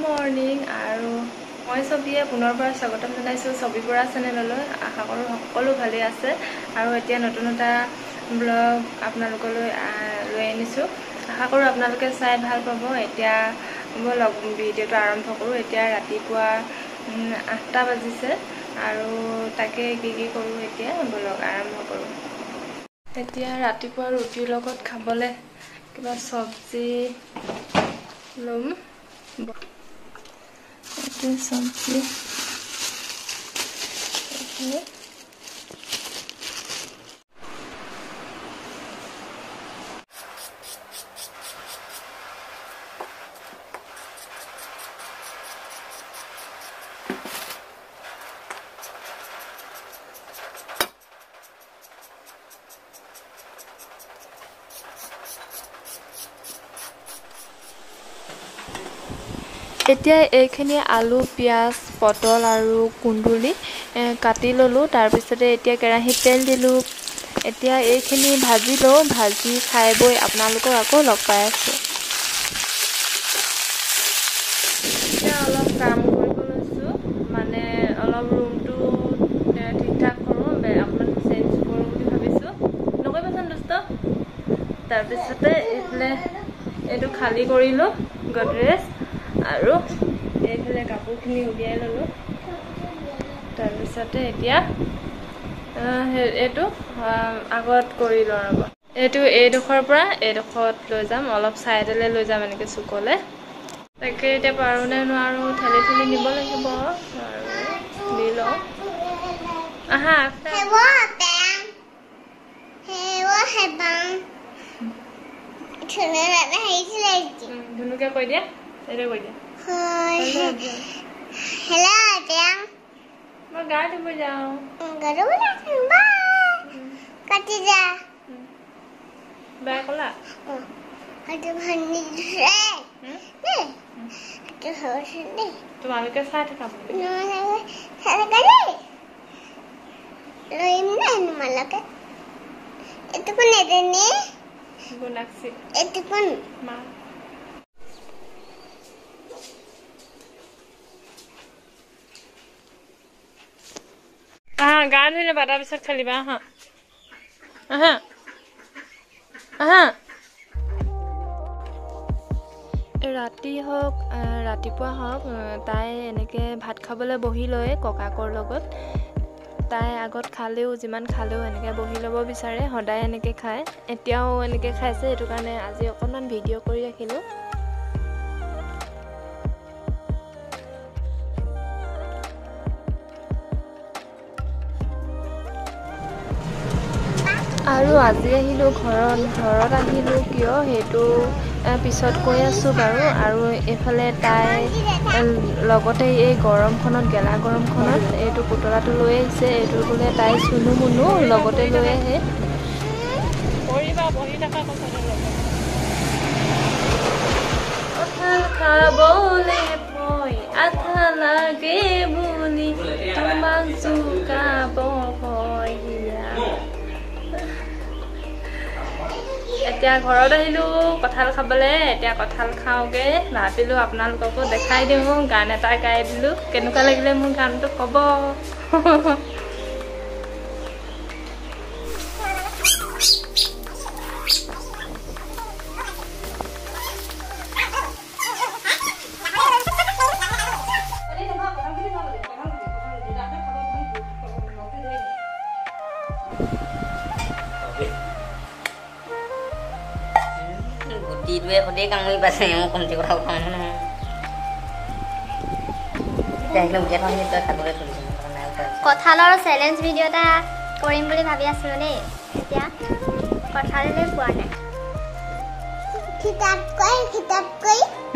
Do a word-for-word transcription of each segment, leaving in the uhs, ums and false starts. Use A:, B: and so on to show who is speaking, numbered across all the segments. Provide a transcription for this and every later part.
A: Morning আৰু মই ছবিয়ে পুনৰবাৰ স্বাগতম জনাইছোঁ ছবি পৰা চেনেললৈ। আশা কৰোঁ সকলো ভালেই আছে আৰু এতিয়া নতুন এটা ব্লগ আপোনালোকলৈ লৈ আনিছোঁ। আশা কৰোঁ আপোনালোকে চাই ভাল পাব। এতিয়া ব্লগ ভিডিঅ'টো আৰম্ভ কৰোঁ। এতিয়া ৰাতিপুৱা আঠটা বাজিছে আৰু তাকে কি কি কৰোঁ এতিয়া ব্লগ আৰম্ভ কৰোঁ। এতিয়া ৰাতিপুৱা ৰুটিৰ লগত খাবলৈ কিবা চব্জি লম। এইটো চব্জি এতিয়া এইখিনি আলু পিঁয়াজ পটল আৰু কুন্দুলি কাটি ল'লোঁ। তাৰপিছতে এতিয়া কেৰাহীত তেল দিলোঁ। এতিয়া এইখিনি ভাজি লওঁ। ভাজি খাই বৈ আপোনালোকক আকৌ লগ পাই আছোঁ। এতিয়া অলপ কাম কৰিব লৈছোঁ, মানে অলপ ৰুমটো ঠিক ঠাক কৰোঁ, অকণমান চেঞ্জ কৰোঁ বুলি ভাবিছোঁ। নকৰিবাচোন দুষ্ট। তাৰপিছতে এইফালে এইটো খালী কৰিলোঁ গডৰেজ আৰু এইফালে কাপোৰখিনি উলিয়াই ল'লোঁ। তাৰপিছতে এতিয়া এইটো আগত কৰি লওঁ ৰ'ব। এইটো এইডোখৰৰ পৰা এইডোখৰত লৈ যাম, অলপ ছাইডলৈ লৈ যাম এনেকৈ চুকলৈ। তাকে এতিয়া পাৰোঁনে নোৱাৰোঁ, ঠেলি ঠেলি নিব লাগিব আৰু দি লওঁ। আহা ধুনুকে কৈ দিয়া, এইটো কৈ দিয়া। মই গা ধুব যাওঁ। বাই ক'লা তোমালোকে চাই থাকা মা। আহা গা ধুই ল'বা, তাৰপিছত খেলিবা। আহা আহা আহা। ৰাতি হওক ৰাতিপুৱা হওক তাই এনেকৈ ভাত খাবলৈ বহি লয় ককাকৰ লগত। তাই আগত খালেও যিমান খালেও এনেকৈ বহি ল'ব বিচাৰে, সদায় এনেকৈ খায়। এতিয়াও এনেকৈ খাইছে, সেইটো কাৰণে আজি অকণমান ভিডিঅ' কৰি ৰাখিলোঁ। আৰু আজি আহিলোঁ ঘৰত ঘৰত আহিলোঁ কিয় সেইটো পিছত কৈ আছোঁ বাৰু। আৰু এইফালে তাই লগতে এই গৰমখনত গেলা গৰমখনত এইটো পুতলাটো লৈ আহিছে। এইটো বোলে তাই চুনু মুনু লগতে লৈ আহে। কঁঠাল খাবলে মই আঠা লাগে বুলি তোমাক জোকাব ভয়ীয়া। এতিয়া ঘৰত আহিলোঁ কঁঠাল খাবলৈ। এতিয়া কঁঠাল খাওঁগৈ, ভাবিলোঁ আপোনালোককো দেখাই দিওঁ, গান এটা গাই দিলোঁ। কেনেকুৱা লাগিলে মোৰ গানটো ক'ব।
B: Dua kode kang bahasa yang kunci kurang kurang mana? Dah belum jadi orang itu tak boleh tulis.
C: Kothalor challenge video ta korim boli bhabi asillo de. Etia kothalele poa nai. Kitab koi kitab koi.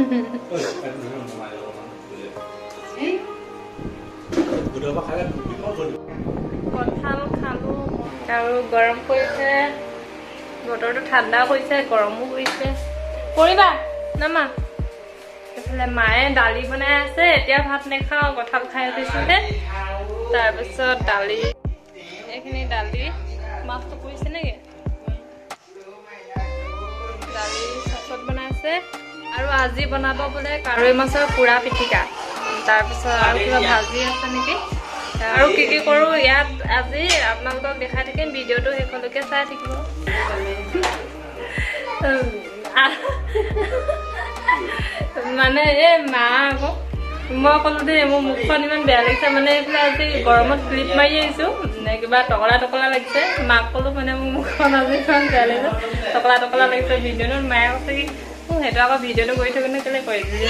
A: কঁঠাল খালোঁ আৰু গৰম কৰিছে, বতৰটো ঠাণ্ডা কৰিছে, গৰমো কৰিছে। কৰিবা নামা। এইফালে মায়ে দালি বনাই আছে। এতিয়া ভাত নাখাওঁ, কঁঠাল খাই উঠিছোঁ যে। তাৰপিছত দালি, এইখিনি দালি মাছটো পৰিছে নেকি? দালি চচত বনাই আছে আৰু আজি বনাব বোলে কাৰৈ মাছৰ পুৰা পিটিকা তাৰপিছত আৰু কিবা ভাজি আছে নেকি আৰু কি কি কৰোঁ ইয়াত আজি আপোনালোকক দেখাই থাকিম ভিডিঅ'টো শেষলৈকে চাই থাকিব মানে এই মা আকৌ মই ক'লো দেই মোৰ মুখখন ইমান বেয়া লাগিছে মানে এইফালে আজি গৰমত ক্লিপ মাৰি আহিছোঁ কিবা টকলা টকলা লাগিছে মাক ক'লো মানে মোৰ মুখখন আজি ইমান বেয়া লাগিছে টকলা টকলা লাগিছে ভিডিঅ'টোত মায়ে কৈছে কি মোৰ সেইটো আকৌ ভিডিঅ'টো কৰি থাকোঁতে কেলৈ কৰি দিলে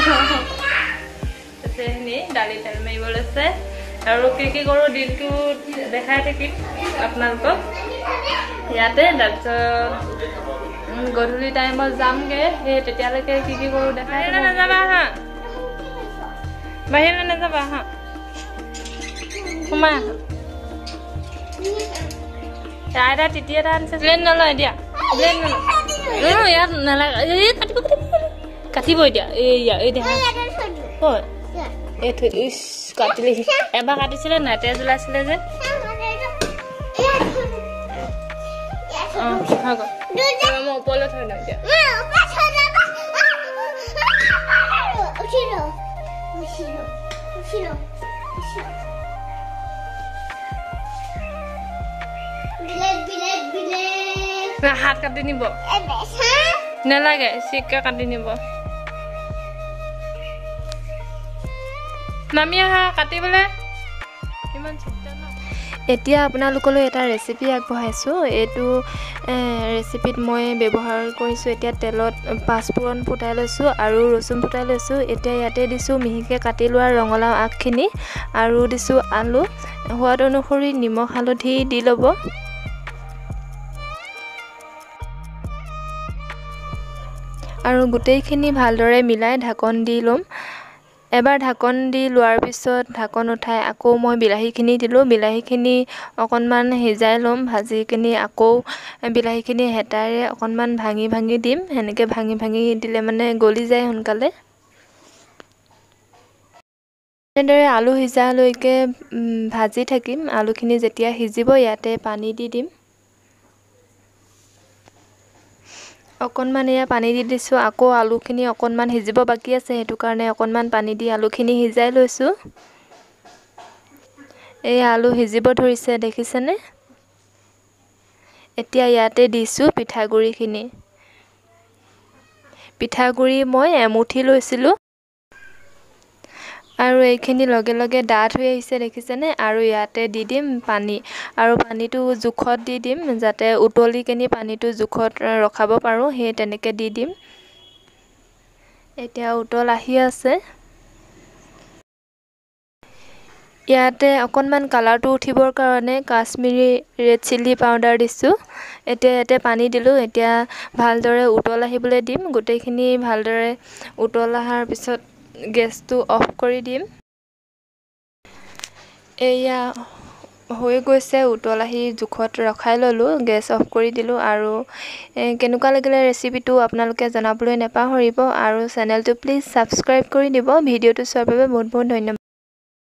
A: সেইখিনি দালি তেল মাৰিব লৈছে আৰু কি কি কৰোঁ দিনটো দেখাই থাকিম আপোনালোকক ইয়াতে তাৰপিছত গধূলি টাইমত যামগৈ সেই তেতিয়ালৈকে কি কি কৰোঁ দেখাই নাযাবা হা বাহিৰলৈ নাযাবা হা সোমাই আহা আইতা তিতি এটা আনিছে ব্লেড নলয় দিয়া ব্লেড নলয় ইয়াত নালাগে এই কাটিব কাটিব এতিয়া এইয়া এই দেখা হয় এই থৈ ইছ কাটিলে এবাৰ কাটিছিলে নাই তেজ ওলাইছিলে যে অঁ হৈ গ'ল মই ওপৰলৈ থৈ দিওঁ এতিয়া হাত কাটি নিব নালাগে চিককে কাটি নিব নামি আহা কাটিবলৈ ইমান চিন্তা ন এতিয়া আপোনালোকলৈ এটা ৰেচিপি আগবঢ়াইছোঁ এইটো ৰেচিপিত মই ব্যৱহাৰ কৰিছোঁ এতিয়া তেলত পাঁচফোৰণ ফুটাই লৈছোঁ আৰু ৰচুন ফুটাই লৈছোঁ এতিয়া ইয়াতে দিছোঁ মিহিকৈ কাটি লোৱা ৰঙালাও আগখিনি আৰু দিছোঁ আলু সোৱাদ অনুসৰি নিমখ হালধি দি ল'ব আৰু গোটেইখিনি ভালদৰে মিলাই ঢাকন দি ল'ম এবাৰ ঢাকন দি লোৱাৰ পিছত ঢাকন উঠাই আকৌ মই বিলাহীখিনি দিলোঁ বিলাহীখিনি অকণমান সিজাই ল'ম ভাজিখিনি আকৌ বিলাহীখিনি হেতাৰে অকণমান ভাঙি ভাঙি দিম সেনেকৈ ভাঙি ভাঙি দিলে মানে গলি যায় সোনকালে এনেদৰে আলু সিজালৈকে ভাজি থাকিম আলুখিনি যেতিয়া সিজিব ইয়াতে পানী দি দিম অকণমান এয়া পানী দি দিছোঁ আকৌ আলুখিনি অকণমান সিজিব বাকী আছে সেইটো কাৰণে অকণমান পানী দি আলুখিনি সিজাই লৈছোঁ এই আলু সিজিব ধৰিছে দেখিছেনে এতিয়া ইয়াতে দিছোঁ পিঠাগুড়িখিনি পিঠাগুড়ি মই এমুঠি লৈছিলোঁ আৰু এইখিনি লগে লগে ডাঠ হৈ আহিছে দেখিছেনে আৰু ইয়াতে দি দিম পানী আৰু পানীটো জোখত দি দিম যাতে উতলি কিনি পানীটো জোখত ৰখাব পাৰোঁ সেই তেনেকৈ দি দিম এতিয়া উতল আহি আছে ইয়াতে অকণমান কালাৰটো উঠিবৰ কাৰণে কাশ্মীৰী ৰেড চিলি পাউডাৰ দিছোঁ এতিয়া ইয়াতে পানী দিলোঁ এতিয়া ভালদৰে উতল আহিবলৈ দিম গোটেইখিনি ভালদৰে উতল অহাৰ পিছত গেছটো অফ কৰি দিম এয়া হৈ গৈছে উতল আহি জোখত ৰখাই ল'লোঁ গেছ অফ কৰি দিলোঁ আৰু কেনেকুৱা লাগিলে ৰেচিপিটো আপোনালোকে জনাবলৈ নাপাহৰিব আৰু চেনেলটো প্লিজ ছাবস্ক্ৰাইব কৰি দিব ভিডিঅ'টো চোৱাৰ বাবে বহুত বহুত ধন্যবাদ